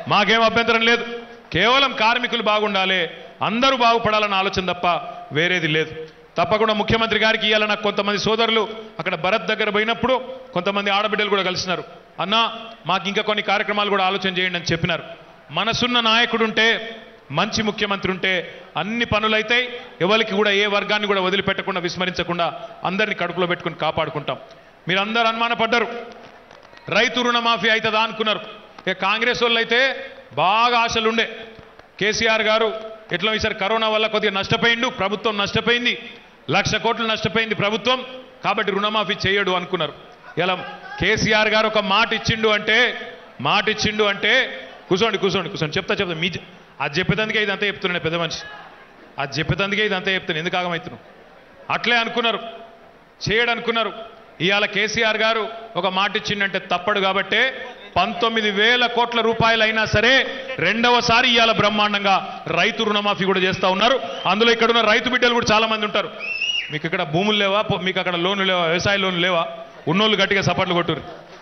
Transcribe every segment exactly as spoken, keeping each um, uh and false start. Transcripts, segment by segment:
మాకేం అభ్యంతరం లేదు. కేవలం కార్మికులు బాగుండాలి, అందరూ బాగుపడాలన్న ఆలోచన తప్ప వేరేది లేదు. తప్పకుండా ముఖ్యమంత్రి గారికి ఇవాళ నాకు కొంతమంది సోదరులు అక్కడ భరత్ దగ్గర పోయినప్పుడు కొంతమంది ఆడబిడ్డలు కూడా కలిసినారు. అన్నా మాకు ఇంకా కొన్ని కార్యక్రమాలు కూడా ఆలోచన చేయండి అని చెప్పినారు. మనసున్న నాయకుడు ఉంటే, మంచి ముఖ్యమంత్రి ఉంటే అన్ని పనులైతే ఎవరికి కూడా ఏ వర్గాన్ని కూడా వదిలిపెట్టకుండా విస్మరించకుండా అందరినీ కడుపులో పెట్టుకుని కాపాడుకుంటాం. మీరు అందరూ అనుమానపడ్డారు రైతు రుణమాఫీ అవుతుందా అనుకున్నారు. ఇక కాంగ్రెస్ వాళ్ళు అయితే బాగా ఆశలు ఉండే, కేసీఆర్ గారు ఎట్లా ఈసారి కరోనా వల్ల కొద్దిగా నష్టపోయిండు, ప్రభుత్వం నష్టపోయింది, లక్ష కోట్లు నష్టపోయింది ప్రభుత్వం, కాబట్టి రుణమాఫీ చేయడు అనుకున్నారు. ఇలా కేసీఆర్ గారు ఒక మాట ఇచ్చిండు అంటే మాట ఇచ్చిండు అంటే కూర్చోండి కూర్చోండి కూర్చోండి చెప్తా చెప్తా మీ అది చెప్పేదందుకే ఇదంతా చెప్తున్నాను పెద్ద మనిషి, అది చెప్పేదందుకే ఇదంతా చెప్తాను, ఎందుకు ఆగమవుతున్నావు. అట్లే అనుకున్నారు, చేయడు అనుకున్నారు. ఇవాళ కేసీఆర్ గారు ఒక మాట ఇచ్చిండంటే తప్పడు. కాబట్టే పంతొమ్మిది వేల కోట్ల రూపాయలు అయినా సరే రెండవసారి ఇవాళ బ్రహ్మాండంగా రైతు రుణమాఫీ కూడా చేస్తూ ఉన్నారు. అందులో ఇక్కడ ఉన్న రైతు బిడ్డలు కూడా చాలా మంది ఉంటారు. మీకు ఇక్కడ భూములు లేవా, మీకు అక్కడ లోన్లు లేవా, వ్యవసాయ లోన్లు లేవా, ఉన్నోళ్ళు గట్టిగా సపోర్ట్లు కొట్టురు.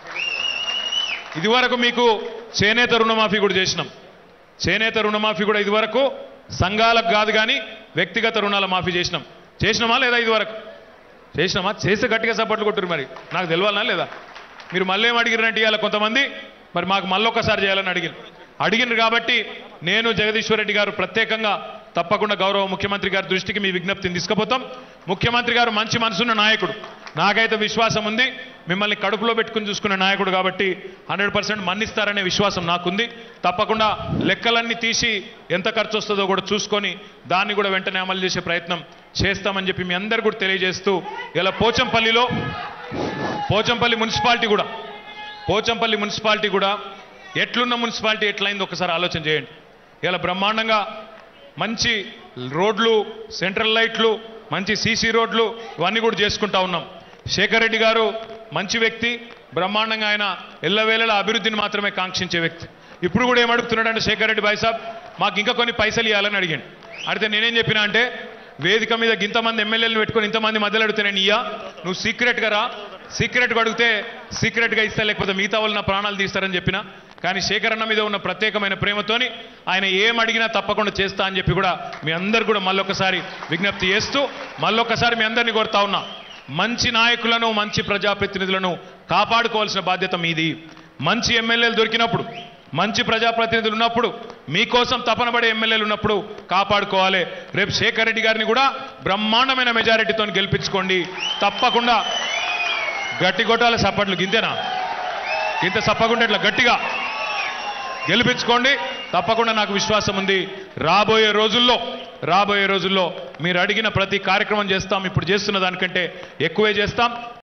ఇదివరకు మీకు చేనేత రుణమాఫీ కూడా చేసినాం. చేనేత రుణమాఫీ కూడా ఇదివరకు సంఘాలకు కాదు కానీ వ్యక్తిగత రుణాల మాఫీ చేసినాం. చేసినామా లేదా? ఇదివరకు చేసినామా? చేస్తే గట్టిగా సపోర్ట్లు కొట్టురు. మరి నాకు తెలియాలనా లేదా? మీరు మళ్ళీ ఏం అడిగిరంటే ఇవాళ కొంతమంది మరి మాకు మళ్ళొక్కసారి చేయాలని అడిగిన అడిగినారు కాబట్టి నేను జగదీశ్వర్ రెడ్డి గారు ప్రత్యేకంగా తప్పకుండా గౌరవ ముఖ్యమంత్రి గారి దృష్టికి మీ విజ్ఞప్తిని తీసుకుపోతాం. ముఖ్యమంత్రి గారు మంచి మనసున్న నాయకుడు, నాకైతే విశ్వాసం ఉంది. మిమ్మల్ని కడుపులో పెట్టుకుని చూసుకునే నాయకుడు కాబట్టి హండ్రెడ్ పర్సెంట్ మన్నిస్తారనే విశ్వాసం నాకుంది. తప్పకుండా లెక్కలన్నీ తీసి ఎంత ఖర్చు వస్తుందో కూడా చూసుకొని దాన్ని కూడా వెంటనే అమలు చేసే ప్రయత్నం చేస్తామని చెప్పి మీ అందరు కూడా తెలియజేస్తూ, ఇలా పోచంపల్లిలో పోచంపల్లి మున్సిపాలిటీ కూడా పోచంపల్లి మున్సిపాలిటీ కూడా ఎట్లున్న మున్సిపాలిటీ ఎట్లయింది ఒకసారి ఆలోచన చేయండి. ఇలా బ్రహ్మాండంగా మంచి రోడ్లు, సెంట్రల్ లైట్లు, మంచి సీసీ రోడ్లు ఇవన్నీ కూడా చేసుకుంటా ఉన్నాం. శేఖర్ రెడ్డి గారు మంచి వ్యక్తి, బ్రహ్మాండంగా ఆయన ఎల్లవేళలా అభివృద్ధిని మాత్రమే కాంక్షించే వ్యక్తి. ఇప్పుడు కూడా ఏమడుగుతున్నాడంటే శేఖర్ రెడ్డి భాయ్ సాబ్ మాకు ఇంకా కొన్ని పైసలు ఇవ్వాలని అడిగాను. అడిగితే నేనేం చెప్పినా అంటే వేదిక మీద ఇంతమంది ఎమ్మెల్యేలు పెట్టుకొని ఇంతమంది మధ్యలో అడిగితే నేను ఇయ్యా, నువ్వు సీక్రెట్గా రా, సీక్రెట్గా అడిగితే సీక్రెట్గా ఇస్తా, లేకపోతే మిగతా వాళ్ళు నా ప్రాణాలు తీస్తారని చెప్పిన. కానీ శేఖర్ అన్న మీద ఉన్న ప్రత్యేకమైన ప్రేమతోని ఆయన ఏం అడిగినా తప్పకుండా చేస్తా అని చెప్పి కూడా మీ అందరు కూడా మళ్ళొకసారి విజ్ఞప్తి చేస్తూ మళ్ళొకసారి మీ అందరినీ కోరుతా ఉన్నా, మంచి నాయకులను మంచి ప్రజాప్రతినిధులను కాపాడుకోవాల్సిన బాధ్యత మీది. మంచి ఎమ్మెల్యేలు దొరికినప్పుడు, మంచి ప్రజాప్రతినిధులు ఉన్నప్పుడు, మీకోసం తపన పడే ఎమ్మెల్యేలు ఉన్నప్పుడు కాపాడుకోవాలి. రేపు శేఖర్ రెడ్డి గారిని కూడా బ్రహ్మాండమైన మెజారిటీతో గెలిపించుకోండి. తప్పకుండా గట్టి కొట్టాలి సప్పట్లు, గింతేనా? ఇంత సప్పకుండా ఇట్లా గట్టిగా గెలిపించుకోండి. తప్పకుండా నాకు విశ్వాసం ఉంది రాబోయే రోజుల్లో రాబోయే రోజుల్లో మీరు అడిగిన ప్రతి కార్యక్రమం చేస్తాం. ఇప్పుడు చేస్తున్న దానికంటే ఎక్కువే చేస్తాం.